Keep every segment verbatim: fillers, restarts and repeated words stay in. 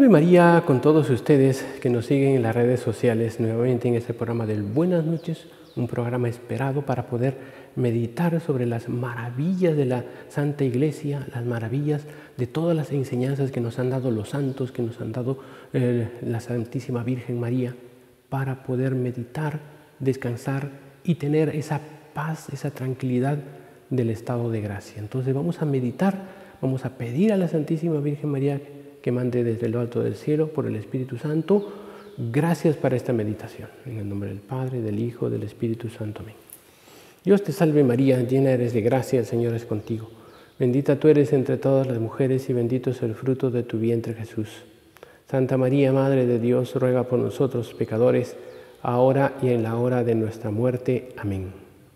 Salve María con todos ustedes que nos siguen en las redes sociales, nuevamente en este programa del Buenas Noches, un programa esperado para poder meditar sobre las maravillas de la Santa Iglesia, las maravillas de todas las enseñanzas que nos han dado los santos, que nos han dado eh, la Santísima Virgen María, para poder meditar, descansar y tener esa paz, esa tranquilidad del estado de gracia. Entonces vamos a meditar, vamos a pedir a la Santísima Virgen María que mande desde lo alto del cielo por el Espíritu Santo gracias para esta meditación. En el nombre del Padre, del Hijo, del Espíritu Santo. Amén. Dios te salve María, llena eres de gracia, el Señor es contigo. Bendita tú eres entre todas las mujeres y bendito es el fruto de tu vientre Jesús. Santa María, Madre de Dios, ruega por nosotros pecadores, ahora y en la hora de nuestra muerte. Amén.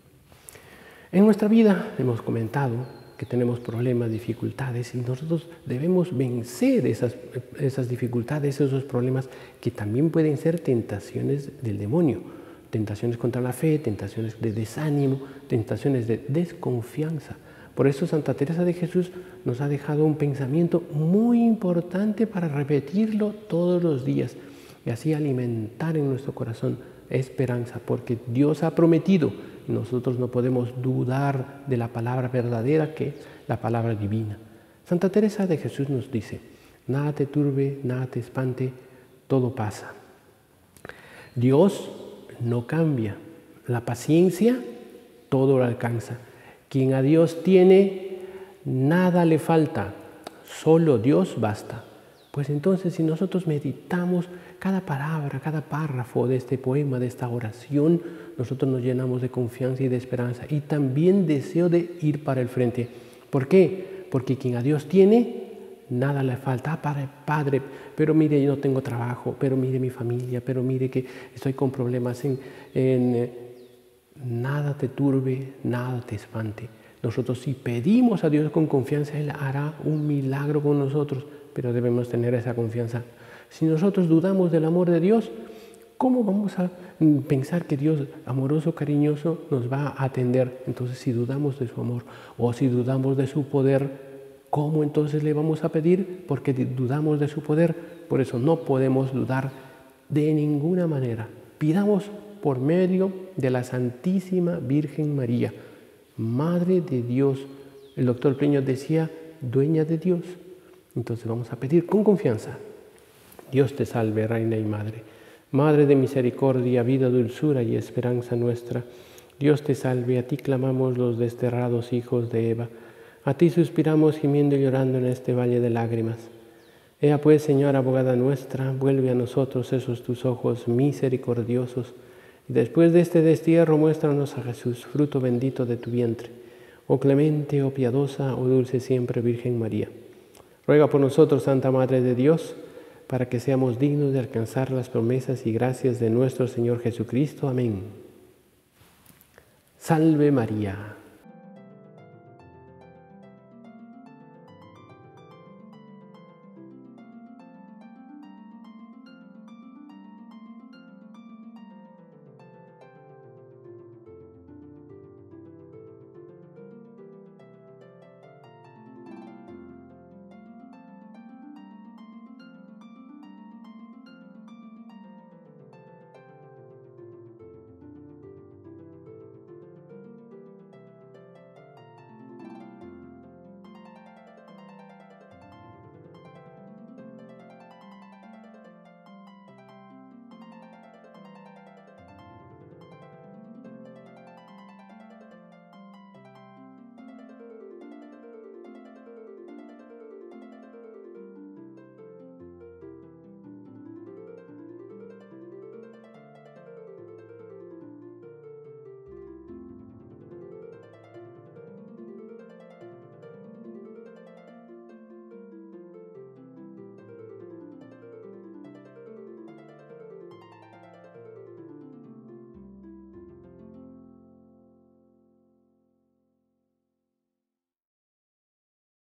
En nuestra vida hemos comentado que tenemos problemas, dificultades, y nosotros debemos vencer esas, esas dificultades, esos problemas que también pueden ser tentaciones del demonio, tentaciones contra la fe, tentaciones de desánimo, tentaciones de desconfianza. Por eso Santa Teresa de Jesús nos ha dejado un pensamiento muy importante para repetirlo todos los días y así alimentar en nuestro corazón esperanza, porque Dios ha prometido. Nosotros no podemos dudar de la palabra verdadera, que es la palabra divina. Santa Teresa de Jesús nos dice: nada te turbe, nada te espante, todo pasa. Dios no cambia, la paciencia todo lo alcanza. Quien a Dios tiene, nada le falta, solo Dios basta. Pues entonces, si nosotros meditamos cada palabra, cada párrafo de este poema, de esta oración, nosotros nos llenamos de confianza y de esperanza y también deseo de ir para el frente. ¿Por qué? Porque quien a Dios tiene, nada le falta. Ah, padre, padre, pero mire, yo no tengo trabajo, pero mire mi familia, pero mire que estoy con problemas en... en eh, nada te turbe, nada te espante. Nosotros si pedimos a Dios con confianza, Él hará un milagro con nosotros, pero debemos tener esa confianza. Si nosotros dudamos del amor de Dios, ¿cómo vamos a pensar que Dios amoroso, cariñoso, nos va a atender? Entonces, si dudamos de su amor o si dudamos de su poder, ¿cómo entonces le vamos a pedir? Porque dudamos de su poder. Por eso no podemos dudar de ninguna manera. Pidamos por medio de la Santísima Virgen María, Madre de Dios. El doctor Pleño decía, dueña de Dios. Entonces vamos a pedir con confianza. Dios te salve, Reina y Madre, Madre de misericordia, vida, dulzura y esperanza nuestra. Dios te salve, a ti clamamos los desterrados hijos de Eva. A ti suspiramos gimiendo y llorando en este valle de lágrimas. Ea pues, Señora abogada nuestra, vuelve a nosotros esos tus ojos misericordiosos. Y después de este destierro, muéstranos a Jesús, fruto bendito de tu vientre. Oh clemente, oh piadosa, oh dulce siempre Virgen María. Ruega por nosotros, Santa Madre de Dios, para que seamos dignos de alcanzar las promesas y gracias de nuestro Señor Jesucristo. Amén. Salve María.